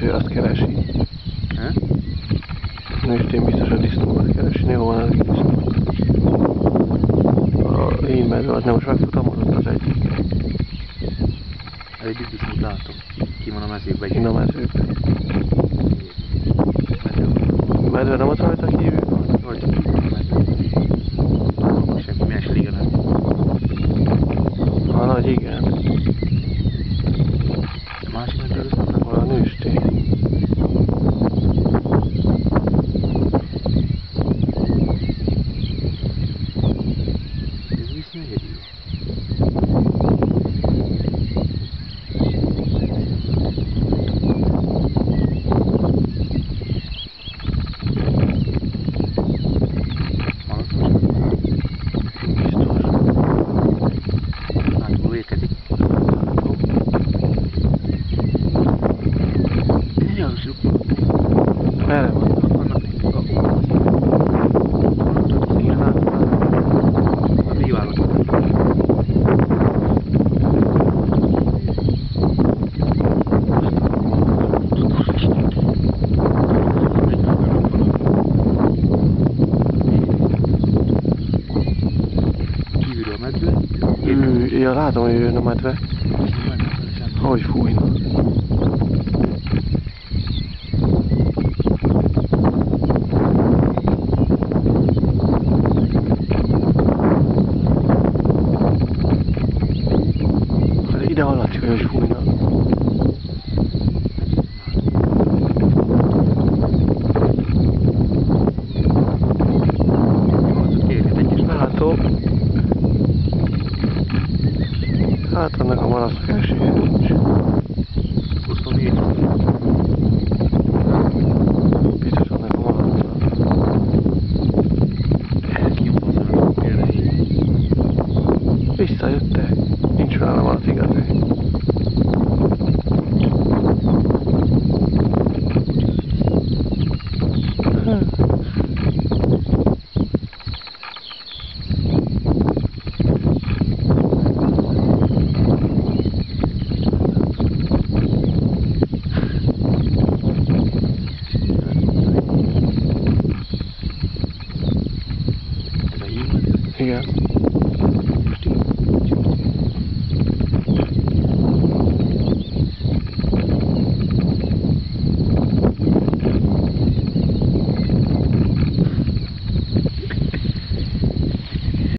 ő azt keresi. Nőstény biztos a disznókat keresi, jó van a disznókat. A én medve az nem most megfutamodott az egyik. Az egyik disznót látom. Ki van a mezőben? Ki a mezőben. Medve nem az rajta kívül van? Rajta kívül a medve. Semmi más liga nem. A nagy igen. A másik medve az nem Van a nőstény. Ez viszi egyedül. Merre vannak? Igen, látom. A bívállak. Kívülről a medve. Ja, látom, hogy jön a medve. Hogy fújna. Ide hallatszik, hogy fújna. Látom. Hát annak a malasznak esélye nincs. 27. Biztos annak a malasznak. Visszajöttek. Nincs vele a malac igazi. Igen.